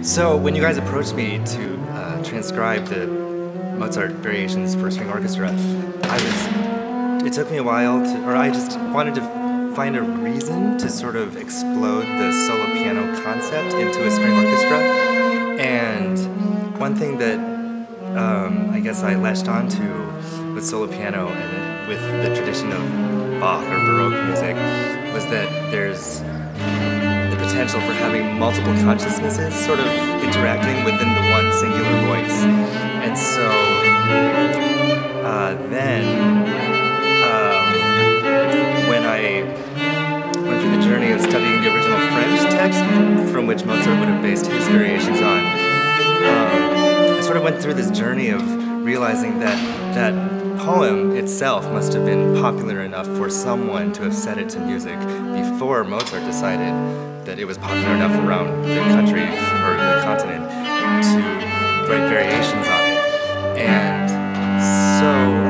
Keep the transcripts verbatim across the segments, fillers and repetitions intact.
So when you guys approached me to uh, transcribe the Mozart variations for string orchestra, I was, it took me a while to, or I just wanted to find a reason to sort of explode the solo piano concept into a string orchestra. And one thing that um, I guess I latched onto with solo piano and with the tradition of Bach or Baroque music was that there's the potential for having multiple consciousnesses sort of interacting within the one singular voice. And so uh, then um, when I went through the journey of studying the original French text from which Mozart would have based his variations on, um, I sort of went through this journey of realizing that that poem itself must have been popular enough for someone to have set it to music before Mozart decided that it was popular enough around the country or the continent to write variations on it. And so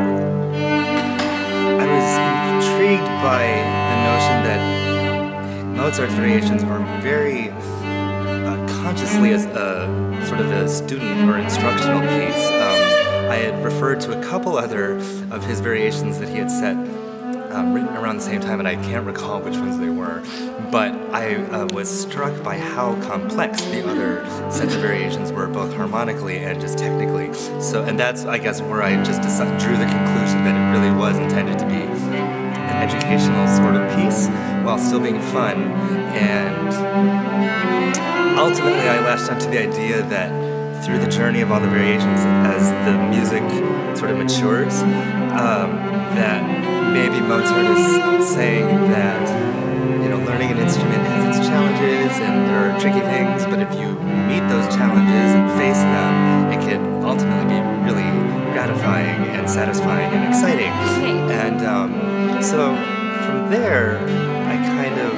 I was intrigued by the notion that Mozart's variations were very uh, consciously as a sort of a student or instructional piece. Um, I had referred to a couple other of his variations that he had set um, written around the same time, and I can't recall which ones they were, but I uh, was struck by how complex the other sets of variations were, both harmonically and just technically. So, and that's, I guess, where I just decided, drew the conclusion that it really was intended to be an educational sort of piece, while still being fun. And ultimately, I latched onto the idea that through the journey of all the variations, as the music sort of matures, um, that maybe Mozart is saying that, you know, learning an instrument has its challenges and there are tricky things, but if you meet those challenges and face them, it can ultimately be really gratifying and satisfying and exciting. And um, so from there, I kind of,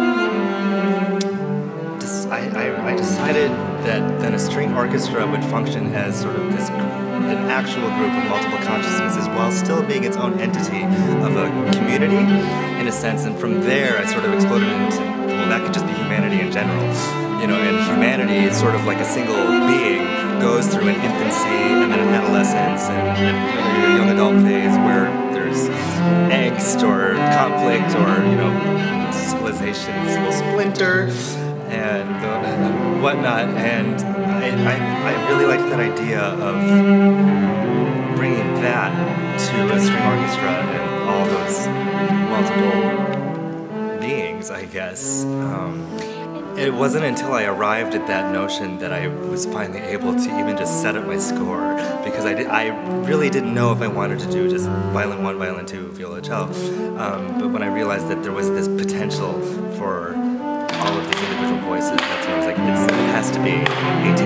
I, I, I decided that then a string orchestra would function as sort of this, an actual group of multiple consciousnesses while still being its own entity of a community, in a sense. And from there, I sort of exploded into, well, that could just be humanity in general. You know, and humanity is sort of like a single being, goes through an infancy and then an adolescence and, and a young adult phase where there's angst or conflict or, you know, civilizations will splinter and uh, whatnot, and I, I, I really liked that idea of bringing that to a string orchestra and all those multiple beings, I guess. Um, it wasn't until I arrived at that notion that I was finally able to even just set up my score, because I, did, I really didn't know if I wanted to do just violin one, violin two, viola, cello, um, but when I realized that there was this potential for all of these individual voices, that's when I was like, it's, it has to be eighteen